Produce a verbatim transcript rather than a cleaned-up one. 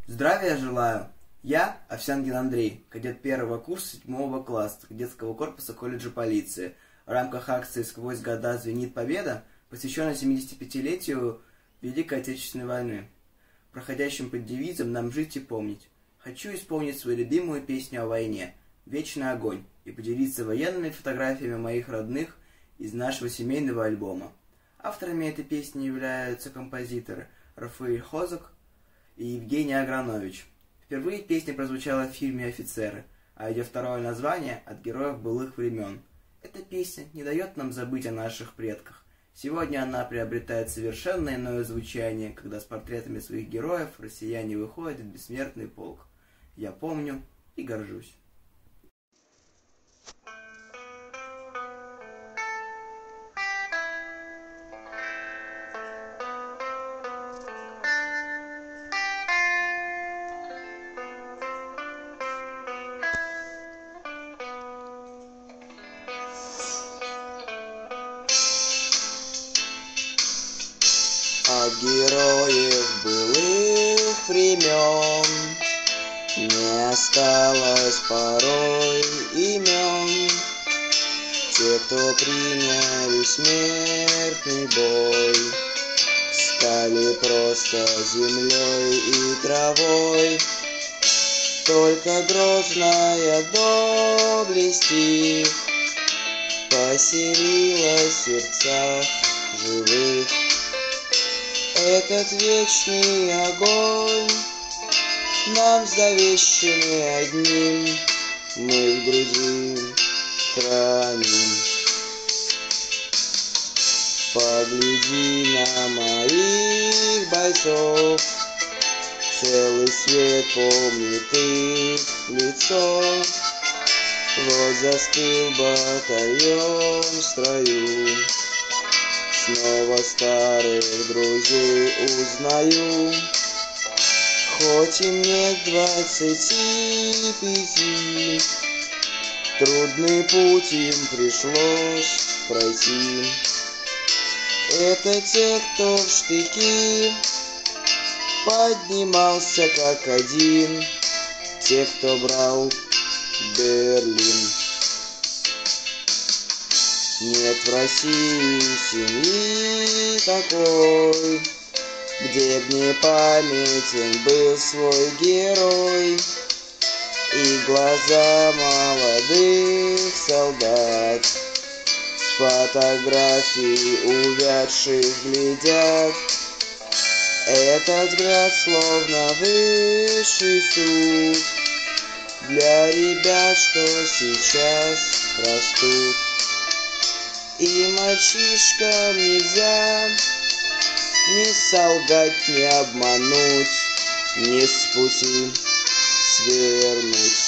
Здравия желаю! Я Овсянкин Андрей, кадет первого курса седьмого класса кадетского корпуса колледжа полиции. В рамках акции «Сквозь года звенит победа», посвященной семидесятипятилетию Великой Отечественной войны, проходящим под девизом «Нам жить и помнить». Хочу исполнить свою любимую песню о войне «Вечный огонь» и поделиться военными фотографиями моих родных из нашего семейного альбома. Авторами этой песни являются композиторы Рафаэль Хозак и Евгений Агранович. Впервые песня прозвучала в фильме «Офицеры», а ее второе название «От героев былых времен». Эта песня не дает нам забыть о наших предках. Сегодня она приобретает совершенно иное звучание, когда с портретами своих героев россияне выходят в бессмертный полк. Я помню и горжусь. От героев былых времен не осталось порой имен. Те, кто приняли смертный бой, стали просто землей и травой. Только грозная доблесть их поселилась в сердцах живых. Этот вечный огонь нам завещанный одним, мы в груди храним. Погляди на моих бойцов, целый свет помнит их лицо. Вот застыл батальон в строю, снова старых друзей узнаю. Хоть им нет двадцати пяти, трудный путь им пришлось пройти. Это те, кто в штыки поднимался как один, те, кто брал Берлин. Нет в России семьи такой, где б не памятен был свой герой, и глаза молодых солдат с фотографий увядших глядят. Этот взгляд словно высший суд для ребят, что сейчас растут. И мальчишкам нельзя ни солгать, ни обмануть, ни с пути свернуть.